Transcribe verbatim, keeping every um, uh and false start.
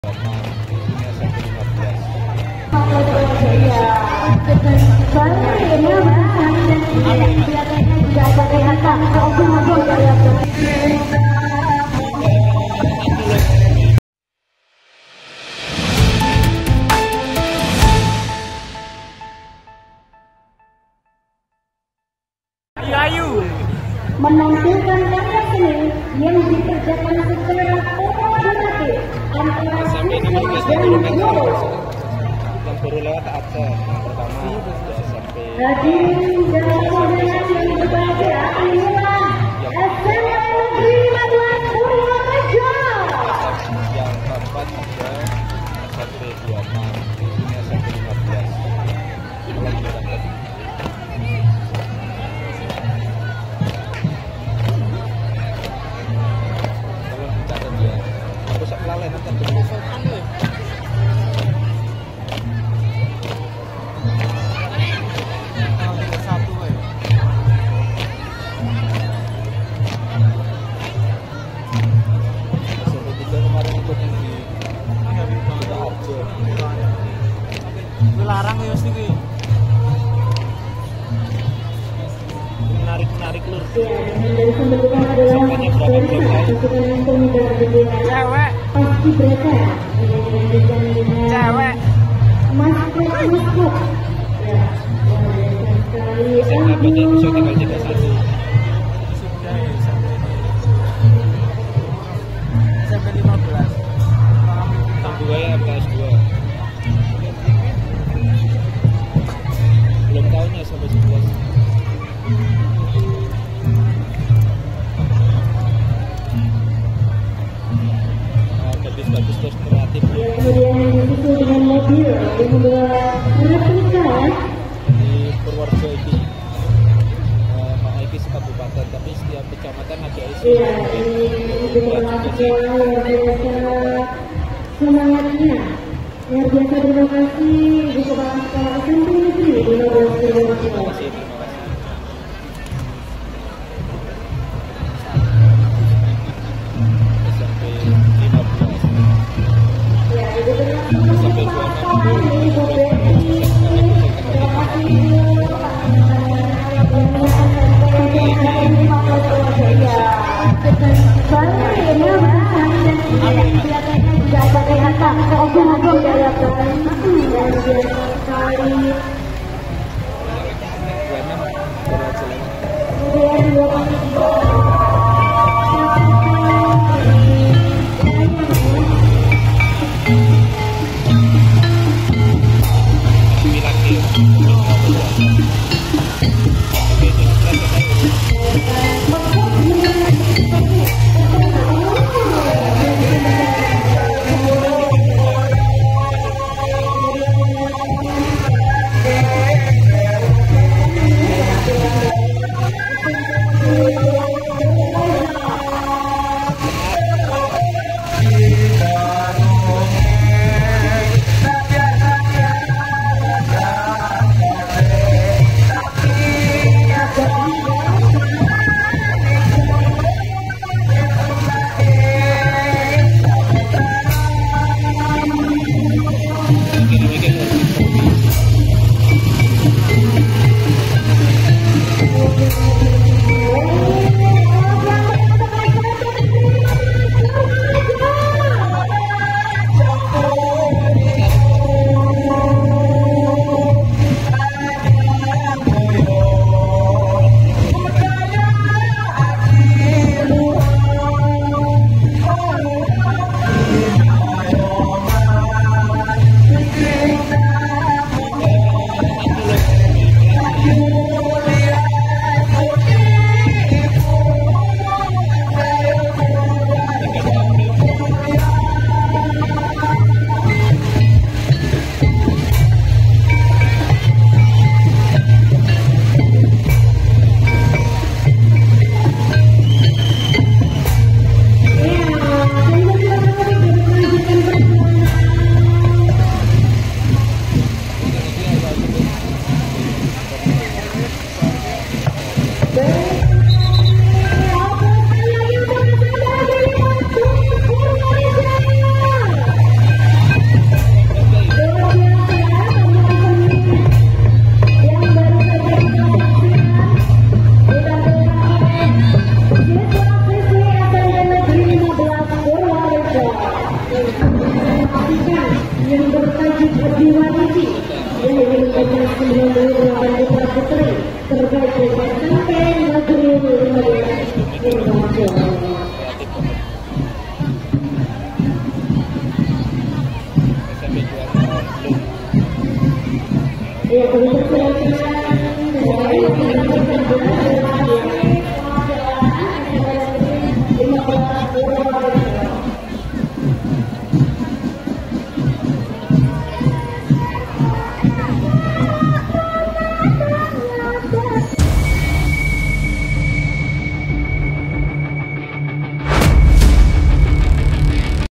Ayu menampilkan karya seni yang dikerjakan secara kolaboratif antara sampai enam belas dan guru. Yang baru lewat akte yang pertama sampai Hadirin dan hadirat yang berbahagia, inilah S M A Negeri lima belas Purworejo. yang keempat ada S M P dua puluh enam, ini S M P lima belas. Tolong dicatat ya. Aku sak lalai nanti dulu. larang ya mesti ki. Menarik-menarik lur. Dari pembentukan adalah pasukan yang pemuda bendera Cewek. Paskibraka yang dilanjutkan dengan Cewek. maskot maskot. Ya, luar biasa sekali. Saya punya bisa tinggal tiga satu. Sudah ya sampai sampai lima belas. Yang dua ya M K S dua. Belum tahunnya sampai sebelas. Bagus-bagus terus kreatif. Ya, kemudian disusul dengan mobil yang membawa replika Di Purworejo ini Pak Aiki sekabupaten, tapi setiap kecamatan ada isi. ya, ini juga mahasiswa luar biasa semangatnya. Luar biasa, terima kasih Ibu Kepala Sekolah S M P Negeri lima belas Purworejo. Terima kasih, terima kasih. S M P lima belas. Ya, itu terima Sampai dua puluh enam. Ibu Betty. Terima kasih Ibu. menyaksikan yang bertajuk Adiwariti yang menunjukkan sembilan puluh delapan putra putri terbaik dari sampai negeri lima belas internasional. Kreatif banget. S M P juara belum. Ya,